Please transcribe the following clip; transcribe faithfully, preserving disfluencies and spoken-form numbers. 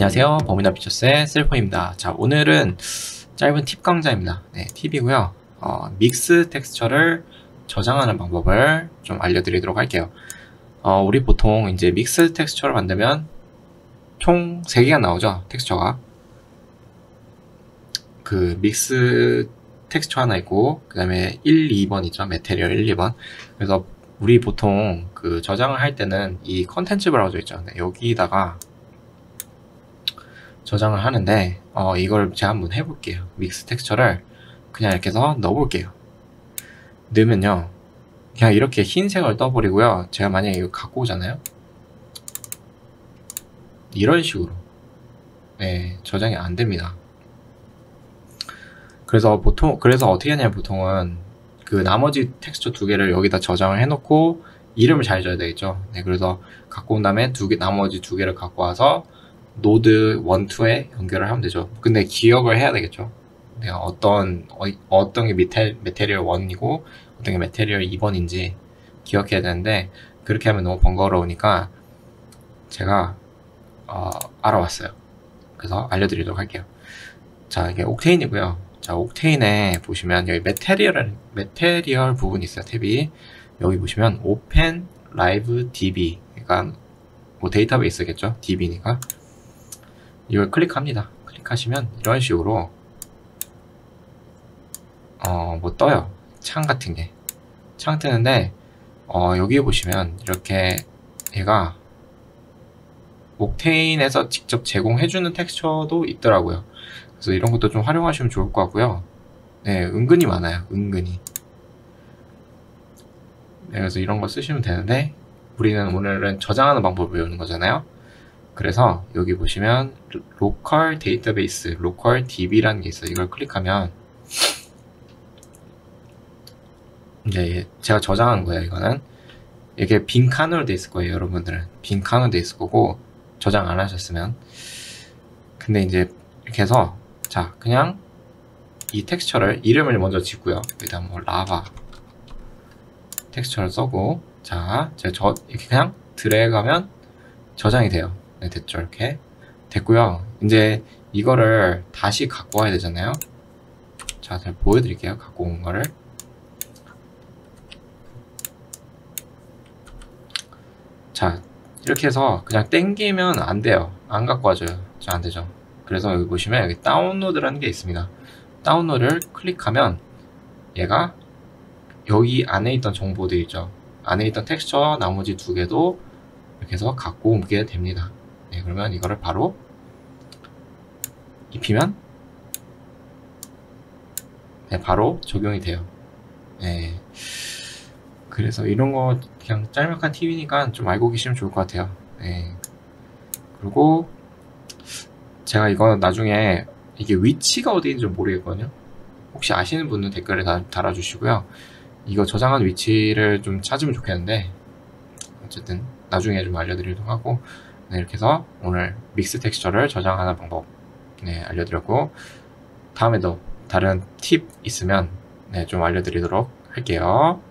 안녕하세요. 범위나 피처스의 셀폰입니다. 자, 오늘은 짧은 팁 강좌입니다. 네, 팁이고요. 어, 믹스 텍스처를 저장하는 방법을 좀 알려드리도록 할게요. 어, 우리 보통 이제 믹스 텍스처를 만들면 총 세 개가 나오죠. 텍스처가. 그 믹스 텍스처 하나 있고, 그 다음에 일, 이 번이죠. 메테리얼 일, 이 번. 그래서 우리 보통 그 저장을 할 때는 이 컨텐츠 브라우저 있죠. 네, 여기다가 저장을 하는데 어, 이걸 제가 한번 해볼게요. 믹스 텍스처를 그냥 이렇게 해서 넣어볼게요. 넣으면요, 그냥 이렇게 흰색을 떠버리고요. 제가 만약에 이거 갖고 오잖아요. 이런 식으로 네, 저장이 안 됩니다. 그래서 보통 그래서 어떻게 하냐면 보통은 그 나머지 텍스처 두 개를 여기다 저장을 해놓고 이름을 잘 줘야 되겠죠. 네, 그래서 갖고 온 다음에 두 개, 나머지 두 개를 갖고 와서 노드 일, 이에 연결을 하면 되죠. 근데 기억을 해야 되겠죠. 내가 어떤 어, 어떤 게 메테, 메테리얼 일이고 어떤 게 메테리얼 이 번인지 기억해야 되는데 그렇게 하면 너무 번거로우니까 제가 어, 알아왔어요. 그래서 알려드리도록 할게요. 자, 이게 옥테인이고요. 자, 옥테인에 보시면 여기 메테리얼 메테리얼 부분이 있어요. 탭이 여기 보시면 오펜 라이브 디비, 그러니까 뭐 데이터베이스겠죠. 디비니까 이걸 클릭합니다. 클릭하시면 이런 식으로 어 뭐 떠요. 창 같은 게 창 뜨는데 어 여기 보시면 이렇게 얘가 옥테인에서 직접 제공해주는 텍스처도 있더라고요. 그래서 이런 것도 좀 활용하시면 좋을 것 같고요. 네, 은근히 많아요. 은근히. 네, 그래서 이런 거 쓰시면 되는데 우리는 오늘은 저장하는 방법을 배우는 거잖아요. 그래서 여기 보시면 로컬 데이터베이스, 로컬 디비라는 게 있어요. 이걸 클릭하면 이제 제가 저장한 거예요. 이거는 이게 빈 칸으로 돼 있을 거예요. 여러분들은 빈 칸으로 돼 있을 거고 저장 안 하셨으면. 근데 이제 이렇게 해서 자, 그냥 이 텍스처를 이름을 먼저 짓고요. 여기다 뭐 라바 텍스처를 써고, 자, 제가 저 이렇게 그냥 드래그하면 저장이 돼요. 네, 됐죠. 이렇게 됐고요. 이제 이거를 다시 갖고 와야 되잖아요. 자, 제가 보여드릴게요. 갖고 온 거를. 자, 이렇게 해서 그냥 땡기면 안 돼요. 안 갖고 와줘요. 자, 안 되죠. 그래서 여기 보시면 여기 다운로드라는 게 있습니다. 다운로드를 클릭하면 얘가 여기 안에 있던 정보들 있죠. 안에 있던 텍스처 나머지 두 개도 이렇게 해서 갖고 오게 됩니다. 네, 그러면 이거를 바로 입히면 네, 바로 적용이 돼요. 네. 그래서 이런 거 그냥 짤막한 팁이니까 좀 알고 계시면 좋을 것 같아요. 네. 그리고 제가 이거 나중에 이게 위치가 어디인지 좀 모르겠거든요. 혹시 아시는 분은 댓글에 다, 달아주시고요. 이거 저장한 위치를 좀 찾으면 좋겠는데 어쨌든 나중에 좀 알려드리도록 하고, 네, 이렇게 해서 오늘 믹스 텍스처를 저장하는 방법 네, 알려드렸고, 다음에도 다른 팁 있으면 네, 좀 알려드리도록 할게요.